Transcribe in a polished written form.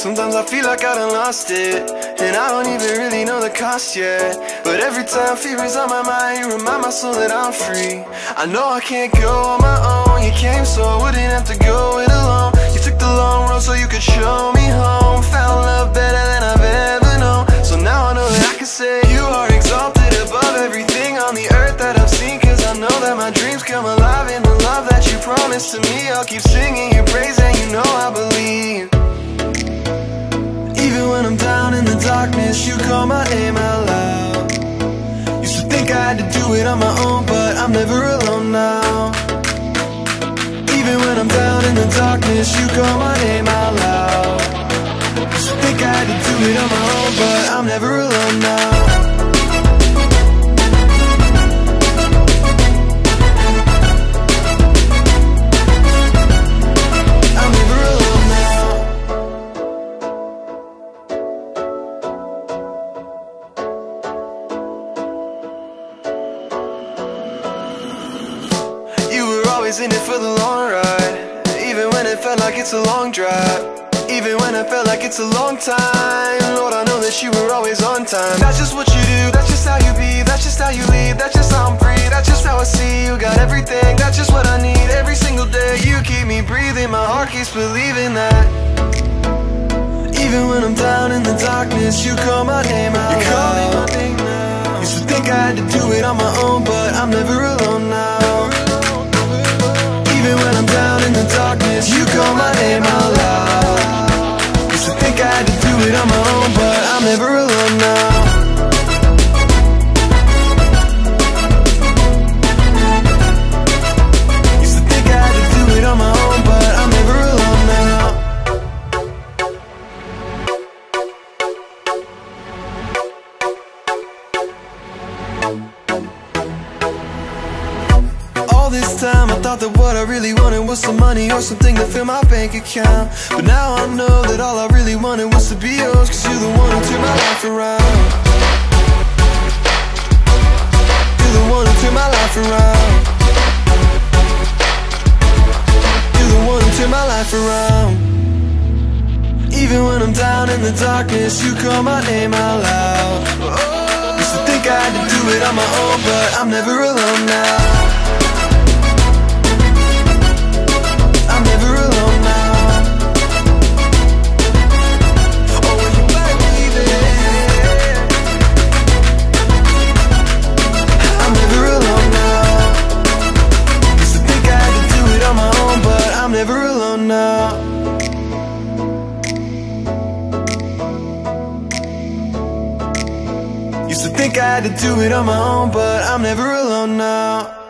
Sometimes I feel like I done lost it, and I don't even really know the cost yet. But every time fear is on my mind, you remind my soul that I'm free. I know I can't go on my own. You came so I wouldn't have to go it alone. You took the long road so you could show me home. Found love better than I've ever known. So now I know that I can say you are exalted above everything on the earth that I've seen. Cause I know that my dreams come alive in the love that you promised to me. I'll keep singing your praise and you know I believe. Even when I'm down in the darkness, you call my name out loud. Used to think I had to do it on my own, but I'm never alone now. Even when I'm down in the darkness, you call my name out loud. Used to think I had to do it on my own, but I'm never alone now. In it for the long ride, even when it felt like it's a long drive, even when it felt like it's a long time. Lord, I know that you were always on time. That's just what you do, that's just how you be, that's just how you lead, that's just how I'm free, that's just how I see you got everything, that's just what I need every single day. You keep me breathing, my heart keeps believing that. Even when I'm down in the darkness, you call my name out. You call me my name now. Used to think I had to do it on my own, but I'm never alone now. Even when I'm down in the darkness, you call my name out loud. Used to think I had to do it on my own, but I'm never alone now. Used to think I had to do it on my own, but I'm never alone now. All this time I thought that what I really wanted was some money or something to fill my bank account. But now I know that all I really wanted was to be yours. Cause you're the one who turned my life around. You're the one who turned my life around. You're the one who turned my life around. Even when I'm down in the darkness, you call my name out loud. Used to think I had to do it on my own, but I'm never alone now. I'm never alone now. Oh, when you believe it, I'm never alone now. Used to think I had to do it on my own, but I'm never alone now. Used to think I had to do it on my own, but I'm never alone now.